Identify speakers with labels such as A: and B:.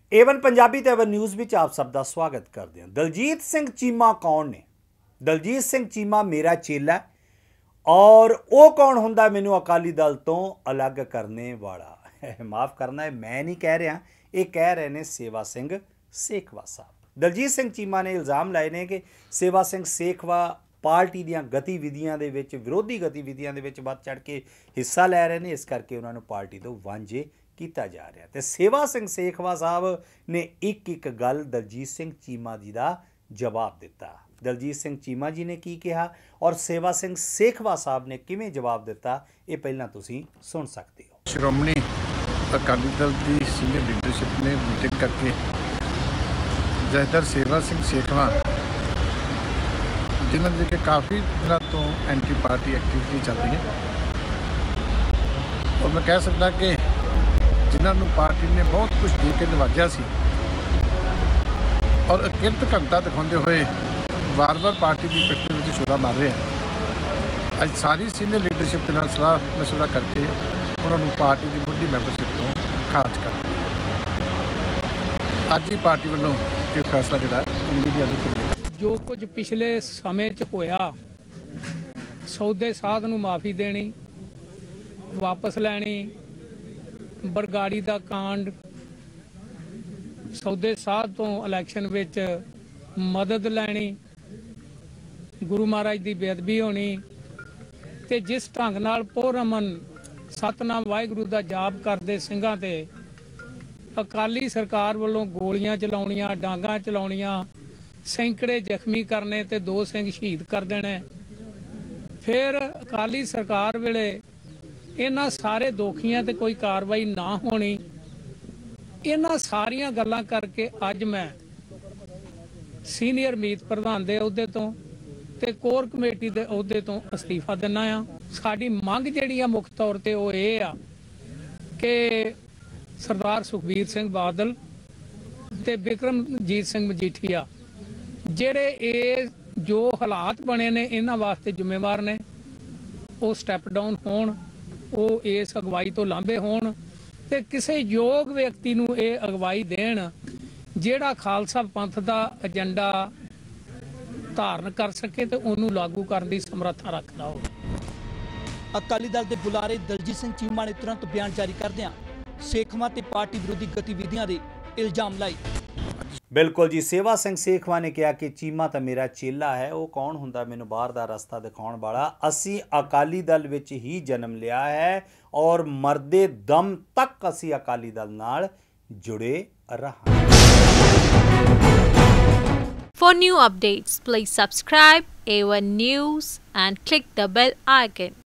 A: Avon Punjabi ते Avon news which आप सब दा स्वागत करते हैं। दलजीत सिंह चीमा कौन ने? दलजीत सिंह चीमा मेरा चेला है और वो कौन हुंदा मैनू अकाली दल तो अलग करने वाला। माफ़ करना है, मैं नहीं कह रहा, ये कह रहे हैं सेवा सिंह सेखवा साहब। दलजीत सिंह चीमा ने इल्ज़ाम लाए ने कि सेवा सिंह सेखवा पार्टी ਦੀਆਂ गतिविधियां ਦੇ ਵਿੱਚ विरोधी गतिविधियां ਦੇ ਵਿੱਚ ਵੱਧ ਚੜ ਕੇ ਹਿੱਸਾ ਲੈ ਰਹੇ ਨੇ, ਇਸ ਕਰਕੇ ਉਹਨਾਂ ਨੂੰ ਪਾਰਟੀ ਤੋਂ ਵਾਂਝੇ ਕੀਤਾ ਜਾ ਰਿਹਾ। ਤੇ ਸੇਵਾ ਸਿੰਘ ਸੇਖਵਾ ਸਾਹਿਬ ਨੇ ਇੱਕ ਗੱਲ ਦਲਜੀਤ ਸਿੰਘ ਚੀਮਾ ਜੀ ਦਾ ਜਵਾਬ ਦਿੱਤਾ। ਦਲਜੀਤ ਸਿੰਘ ਚੀਮਾ ਜੀ ਨੇ ਕੀ ਕਿਹਾ ਔਰ ਸੇਵਾ ਸਿੰਘ ਸੇਖਵਾ ਸਾਹਿਬ ਨੇ ਕਿਵੇਂ ਜਵਾਬ ਦਿੱਤਾ, ਇਹ ਪਹਿਲਾਂ ਤੁਸੀਂ ਸੁਣ ਸਕਦੇ ਹੋ।
B: ਸ਼੍ਰੋਮਣੀ ਅਕਾਲੀ ਦਲ ਦੀ ਸੀਨੀਅਰ ਲੀਡਰਸ਼ਿਪ ਨੇ ਮੀਟਿੰਗ ਕਰਕੇ ਜਥੇਦਾਰ ਸੇਵਾ ਸਿੰਘ ਸੇਖਵਾ जिन्होंने कि काफ़ी दिनों तो एंटी पार्टी एक्टिविटी चल रही है और मैं कह सकता कि जिन्होंने पार्टी ने बहुत कुछ दे के नवाजा सी और अकिरत घंटा दिखाते हुए बार बार पार्टी की पिठ में छुरा मार रहे हैं। अज सारी सीनियर लीडरशिप के नाल सलाह मशवरा करके उन्होंने पार्टी की मुढ़ली मैंबरशिप तो खारिज कर अज ही पार्टी वालों ये फैसला जोड़ा मीडिया
C: जो कुछ पिछले समय च होया सौदे साध नूं माफ़ी देनी, वापस लैनी, बरगाड़ी दा कांड, सौदे साध तो इलैक्शन विच मदद लैनी, गुरु महाराज की बेअदबी होनी ते जिस ढंग नाल पोरमन सतनाम वाहिगुरू दा जाप करदे ਸਿੰਘਾਂ ते अकाली सरकार वालों गोलियां चलाउणियां, डांगां चलाउणियां, सैकड़े जख्मी करने ते 2 सिंह शहीद कर देने। फिर अकाली सरकार वेले इन्हां सारे दोखियां ते कोई कार्रवाई ना होनी, इन्हां सारियां गल्लां करके अज मैं सीनियर मीत प्रधान दे अहुदे तो ते कोर कमेटी दे अहुदे तो अस्तीफा दिना आ। साडी मंग जिहड़ी आ मुख तौर ते ओह इह आ कि सरदार सुखबीर सिंह बादल ते बिक्रमजीत सिंह मजीठीआ ਜਿਹੜੇ ਇਹ ਜੋ ਹਾਲਾਤ ਬਣੇ ਨੇ ਇਹਨਾਂ ਵਾਸਤੇ ਜ਼ਿੰਮੇਵਾਰ ਨੇ, ਉਹ ਸਟੈਪ ਡਾਊਨ ਹੋਣ, ਉਹ ਇਸ ਅਗਵਾਈ ਤੋਂ ਲਾਂਭੇ ਹੋਣ ਤੇ ਕਿਸੇ ਯੋਗ ਵਿਅਕਤੀ ਨੂੰ ਇਹ ਅਗਵਾਈ ਦੇਣ ਜਿਹੜਾ ਖਾਲਸਾ ਪੰਥ ਦਾ ਏਜੰਡਾ ਧਾਰਨ ਕਰ ਸਕੇ ਤੇ ਉਹਨੂੰ ਲਾਗੂ ਕਰਨ ਦੀ ਸਮਰੱਥਾ ਰੱਖਦਾ ਹੋਵੇ।
D: ਅਕਾਲੀ ਦਲ ਦੇ ਬੁਲਾਰੇ ਦਲਜੀਤ ਸਿੰਘ ਚੀਮਾ ਨੇ ਤੁਰੰਤ ਬਿਆਨ ਜਾਰੀ ਕਰਦਿਆਂ ਸੇਖਵਾ ਤੇ ਪਾਰਟੀ ਵਿਰੋਧੀ ਗਤੀਵਿਧੀਆਂ ਦੇ ਇਲਜ਼ਾਮ ਲਾਏ।
A: बिल्कुल जी, सेवा सिंह सेखवा ने कहा कि चीमा तो मेरा चेला है, वो कौन हुंदा मैनू बाहर दा रस्ता दिखाउण वाला। असी अकाली दल विच ही जन्म लिया है और मरदे दम तक असी अकाली दल नाल जुड़े रहांगे।
E: For new updates, please subscribe A1 News and click the bell icon.